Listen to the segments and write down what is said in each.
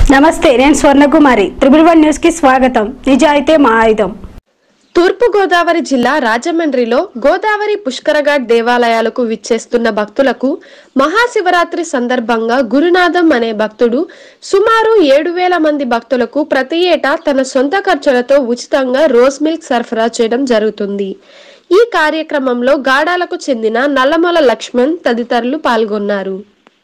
నమస్తే, నేను స్వర్ణకుమారి. త్రిబుల్1 న్యూస్ కి స్వాగతం. నిజాయితే మా ఆయుధం. తూర్పు గోదావరి జిల్లా రాజమండ్రిలో గోదావరి పుష్కరఘాట్ దేవాలయాలకు విచ్చేస్తున్న భక్తులకు మహాశివరాత్రి సందర్భంగా గురునాథం అనే భక్తుడు సుమారు 7,000 మంది భక్తులకు ప్రతి ఏటా తన సొంత ఖర్చులతో ఉచితంగా రోజ్ మిల్క్ సరఫరా చేయడం జరుగుతుంది. ఈ కార్యక్రమంలో గాడాలకు చెందిన నల్లమల లక్ష్మణ్ తదితరులు పాల్గొన్నారు.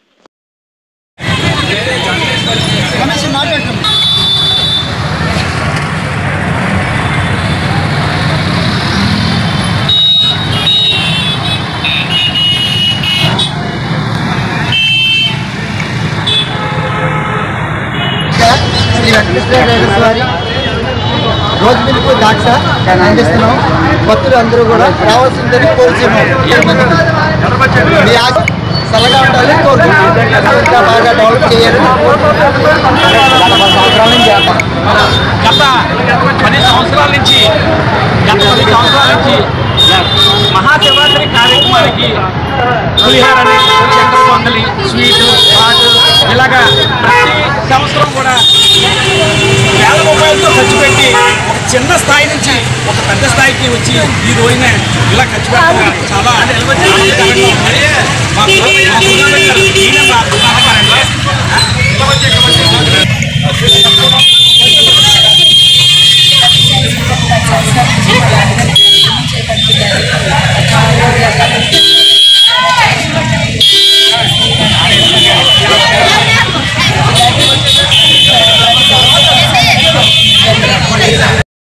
శ్రీ వెంకటేశ్వర వారి రోజ్ మిల్క్ ద్రాక్ష అందిస్తున్నాం. భక్తులు అందరూ కూడా రావాల్సిందని కోరుతున్నాం. మీ ఆశ సరగా ఉండాలని కోరుకుంటున్నాం. ఇంకా బాగా డెవలప్ చేయాలి. గత 10 సంవత్సరాల నుంచి మహాశివరాత్రి కార్యక్రమానికి పులిహారని, చక్కెర పొంగలి, స్వీటు, హాట్ ఇలాగా ప్రతి సంవత్సరం కూడా వేల రూపాయలతో ఖర్చు పెట్టి ఒక చిన్న స్థాయి నుంచి ఒక పెద్ద స్థాయికి వచ్చి ఈ రోజున ఇలా ఖర్చు పెట్టడం చాలా